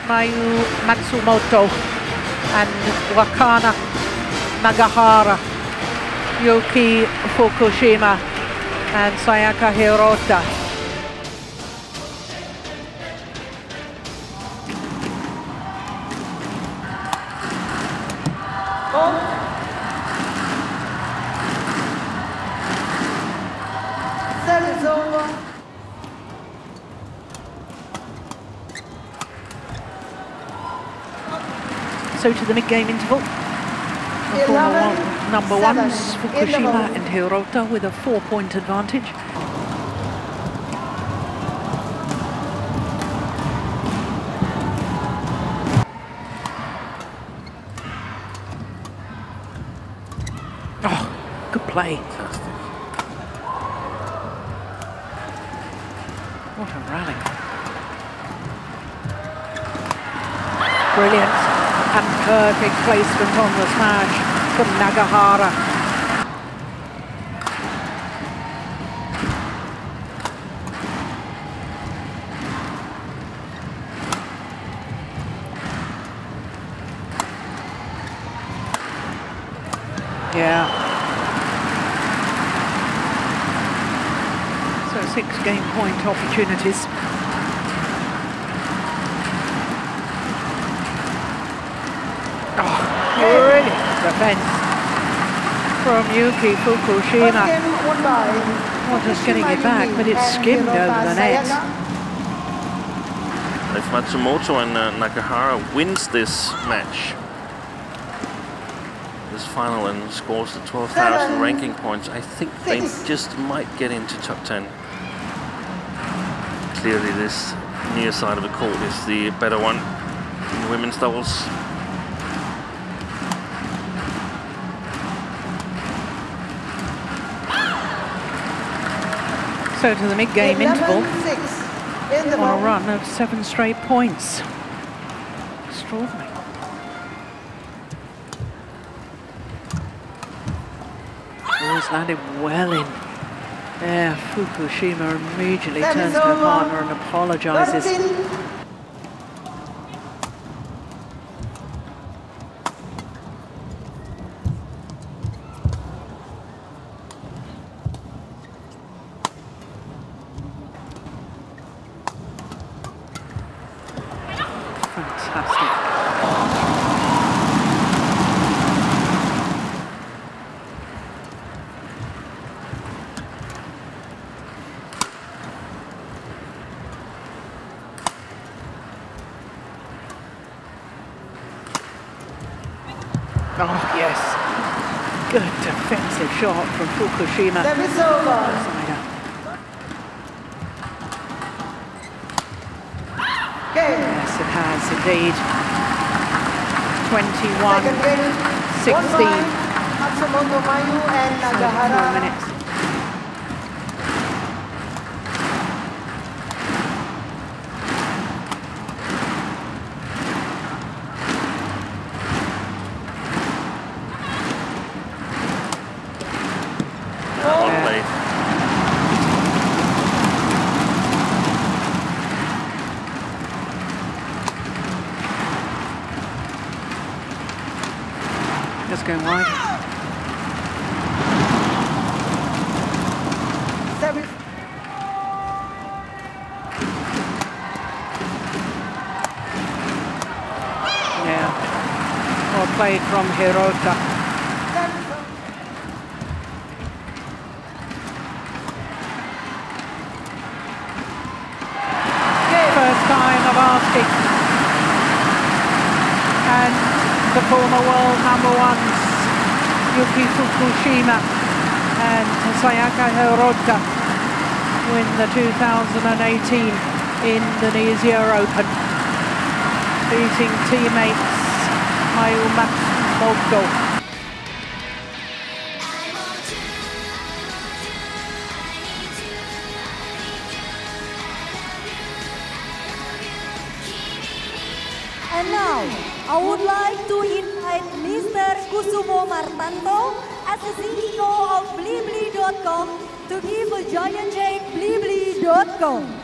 Mayu Matsumoto and Wakana Nagahara, Yuki Fukushima and Sayaka Hirota. That is over. So to the mid-game interval. Number ones, Fukushima and Hirota with a 4-point advantage. Oh, good play. Fantastic. What a rally. Brilliant. And perfect placement on the smash from Nagahara. Yeah. So 6 game point opportunities. Brilliant defense from Yuki Fukushima. Not just getting it back, but it skimmed over the net. If Matsumoto and Nagahara wins this match, this final, and scores the 12,000 ranking points, I think they just might get into top 10. Clearly this near side of the court is the better one in women's doubles. So to the mid-game interval, on a run of 7 straight points. Extraordinary. Always landed well in. There, Fukushima immediately turns to her partner and apologises. Fantastic. Oh, yes. Good defensive shot from Fukushima. Service over. Yes, it has indeed. 21-16. Matsumoto, Mayu and Nagahara. 4 minutes. Just going wide. Yeah. Well played from Hirota. First time of asking. And the former world number ones, Yuki Fukushima and Sayaka Hirota, win the 2018 Indonesia Open, beating teammates Mayu Matsumoto. And now, I would like to invite Mr. Kusumo Martanto as the CEO of BLIBLI.com to give a giant check BLIBLI.com.